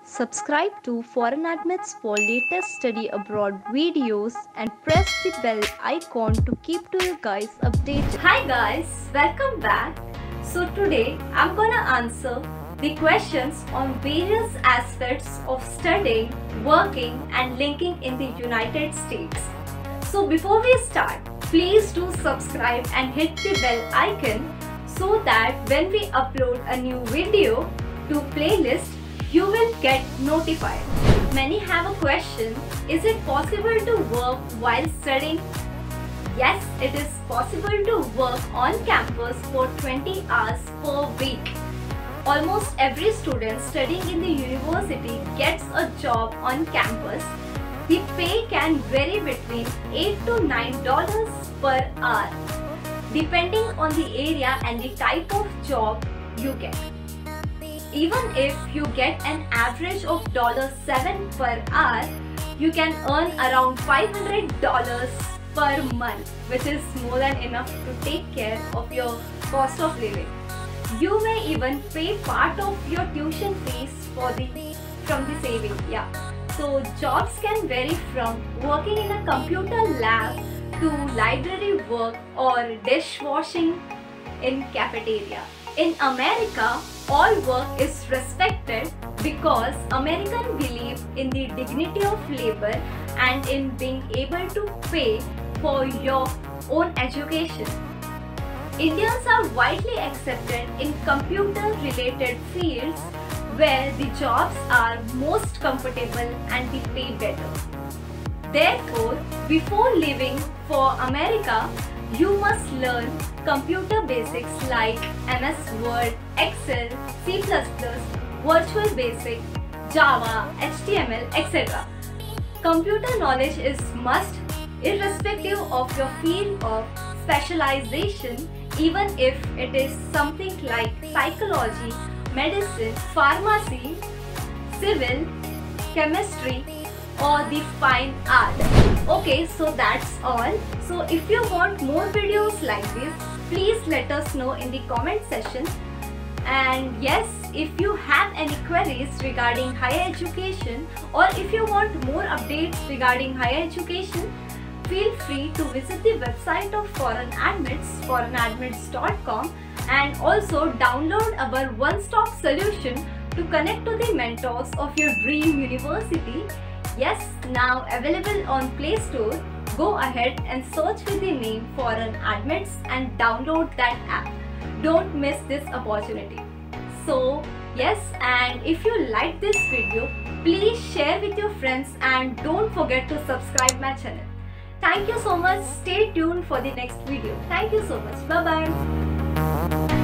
Subscribe to Foreign Admits for latest study abroad videos and press the bell icon to keep to you guys updated. Hi guys, welcome back. So today I'm gonna answer the questions on various aspects of studying, working and linking in the United States. So before we start, please do subscribe and hit the bell icon so that when we upload a new video to playlist, you will get notified. Many have a question, is it possible to work while studying? Yes, it is possible to work on campus for 20 hours per week. Almost every student studying in the university gets a job on campus. The pay can vary between $8 to $9 per hour, depending on the area and the type of job you get. Even if you get an average of $7 per hour, you can earn around $500 per month, which is more than enough to take care of your cost of living. You may even pay part of your tuition fees from the saving. So jobs can vary from working in a computer lab to library work or dishwashing in cafeteria. In America, all work is respected because Americans believe in the dignity of labor and in being able to pay for your own education. Indians are widely accepted in computer-related fields where the jobs are most comfortable and the pay better. Therefore, before leaving for America, you must learn computer basics like MS Word, Excel, C++, Virtual Basic, Java, HTML, etc. Computer knowledge is must irrespective of your field of specialization, even if it is something like psychology, medicine, pharmacy, civil, chemistry, or the fine art. Okay, so that's all. So if you want more videos like this, please let us know in the comment section. And yes, if you have any queries regarding higher education or if you want more updates regarding higher education, feel free to visit the website of Foreign Admits, foreignadmits.com, and also download our one-stop solution to connect to the mentors of your dream university. Yes, now available on Play Store. Go ahead and search with the name Foreign Admits and download that app. Don't miss this opportunity. So yes, and if you like this video, please share with your friends and don't forget to subscribe my channel. Thank you so much. Stay tuned for the next video. Thank you so much. Bye bye.